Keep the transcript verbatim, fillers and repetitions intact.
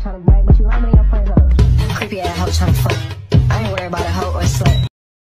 trying to brag, but you like when your friends are creepy ass hoe trying to fuck.